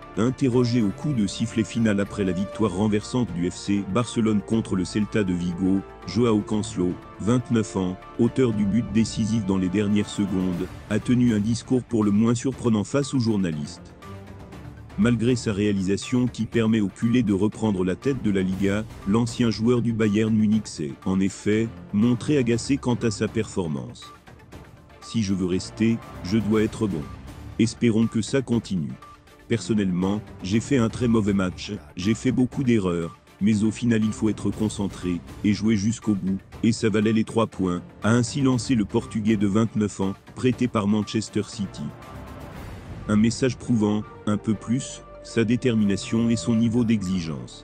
Interrogé au coup de sifflet final après la victoire renversante du FC Barcelone contre le Celta de Vigo, Joao Cancelo, 29 ans, auteur du but décisif dans les dernières secondes, a tenu un discours pour le moins surprenant face aux journalistes. Malgré sa réalisation qui permet au culé de reprendre la tête de la Liga, l'ancien joueur du Bayern Munich s'est, en effet, montré agacé quant à sa performance. Si je veux rester, je dois être bon. Espérons que ça continue. Personnellement, j'ai fait un très mauvais match, j'ai fait beaucoup d'erreurs, mais au final il faut être concentré, et jouer jusqu'au bout, et ça valait les 3 points, a ainsi lancé le Portugais de 29 ans, prêté par Manchester City. Un message prouvant, un peu plus, sa détermination et son niveau d'exigence.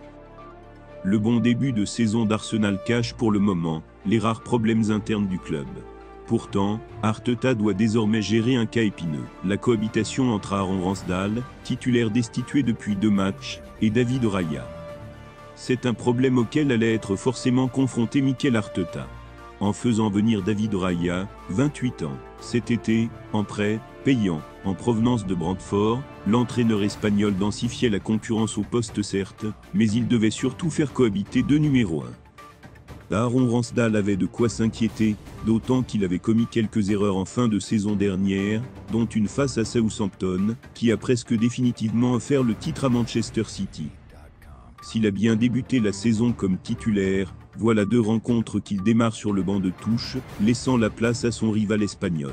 Le bon début de saison d'Arsenal cache pour le moment les rares problèmes internes du club. Pourtant, Arteta doit désormais gérer un cas épineux. La cohabitation entre Aaron Ramsdale, titulaire destitué depuis 2 matchs, et David Raya. C'est un problème auquel allait être forcément confronté Mikel Arteta. En faisant venir David Raya, 28 ans, cet été, en prêt, payant, en provenance de Brentford, l'entraîneur espagnol densifiait la concurrence au poste certes, mais il devait surtout faire cohabiter 2 numéros 1. Aaron Ramsdale avait de quoi s'inquiéter, d'autant qu'il avait commis quelques erreurs en fin de saison dernière, dont une face à Southampton, qui a presque définitivement offert le titre à Manchester City. S'il a bien débuté la saison comme titulaire, voilà 2 rencontres qu'il démarre sur le banc de touche, laissant la place à son rival espagnol.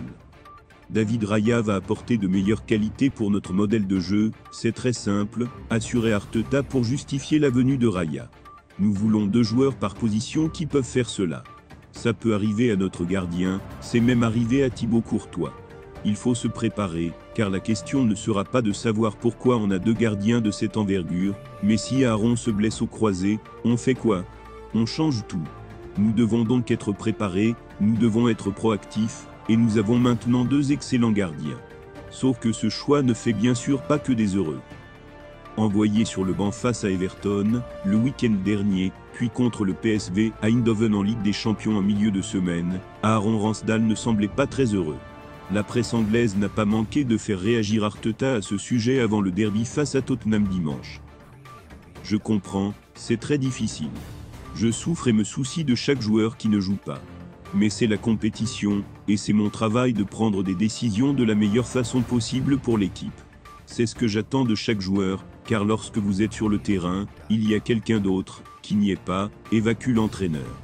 David Raya va apporter de meilleures qualités pour notre modèle de jeu, c'est très simple, assurait Arteta pour justifier la venue de Raya. Nous voulons 2 joueurs par position qui peuvent faire cela. Ça peut arriver à notre gardien, c'est même arrivé à Thibaut Courtois. Il faut se préparer, car la question ne sera pas de savoir pourquoi on a 2 gardiens de cette envergure, mais si Aaron se blesse au croisé, on fait quoi? On change tout. Nous devons donc être préparés, nous devons être proactifs, et nous avons maintenant 2 excellents gardiens. Sauf que ce choix ne fait bien sûr pas que des heureux. Envoyé sur le banc face à Everton, le week-end dernier, puis contre le PSV à Eindhoven en Ligue des Champions en milieu de semaine, Aaron Ramsdale ne semblait pas très heureux. La presse anglaise n'a pas manqué de faire réagir Arteta à ce sujet avant le derby face à Tottenham dimanche. Je comprends, c'est très difficile. Je souffre et me soucie de chaque joueur qui ne joue pas. Mais c'est la compétition, et c'est mon travail de prendre des décisions de la meilleure façon possible pour l'équipe. C'est ce que j'attends de chaque joueur, car lorsque vous êtes sur le terrain, il y a quelqu'un d'autre, qui n'y est pas, évacue l'entraîneur.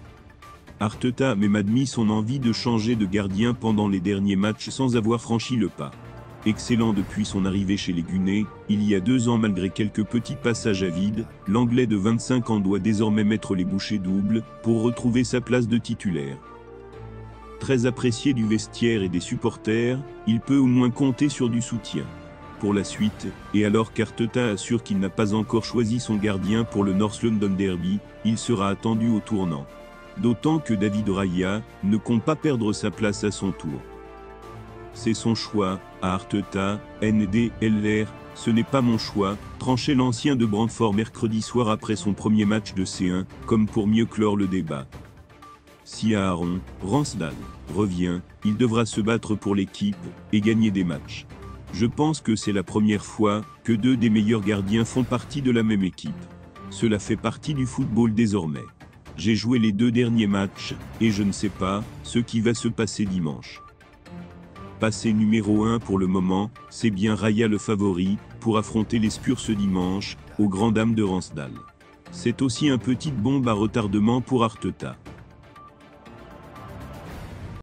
Arteta a même admis son envie de changer de gardien pendant les derniers matchs sans avoir franchi le pas. Excellent depuis son arrivée chez les Gunners, il y a 2 ans malgré quelques petits passages à vide, l'Anglais de 25 ans doit désormais mettre les bouchées doubles pour retrouver sa place de titulaire. Très apprécié du vestiaire et des supporters, il peut au moins compter sur du soutien. Pour la suite, et alors qu'Arteta assure qu'il n'a pas encore choisi son gardien pour le North London Derby, il sera attendu au tournant. D'autant que David Raya ne compte pas perdre sa place à son tour. C'est son choix, à Arteta, NDLR, ce n'est pas mon choix, tranchait l'ancien de Brentford mercredi soir après son premier match de C1, comme pour mieux clore le débat. Si Aaron Ramsdale revient, il devra se battre pour l'équipe et gagner des matchs. Je pense que c'est la première fois que 2 des meilleurs gardiens font partie de la même équipe. Cela fait partie du football désormais. J'ai joué les 2 derniers matchs, et je ne sais pas ce qui va se passer dimanche. Passé numéro 1 pour le moment, c'est bien Raya le favori, pour affronter les Spurs ce dimanche, aux grandes dames de Ramsdale. C'est aussi une petite bombe à retardement pour Arteta.